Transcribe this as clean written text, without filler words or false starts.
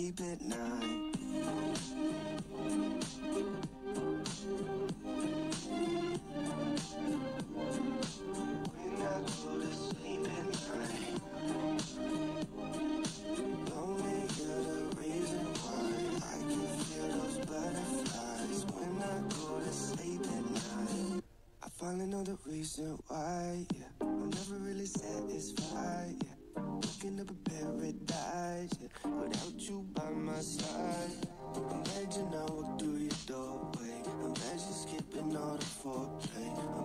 sleep at night. When I go to sleep at night, only you're the reason why I can feel those butterflies. When I go to sleep at night, I finally know the reason why, yeah. I'm never really satisfied, yeah. Waking up a paradise, yeah, without you by my side. Imagine I walk through your doorway. Imagine skipping all the foreplay.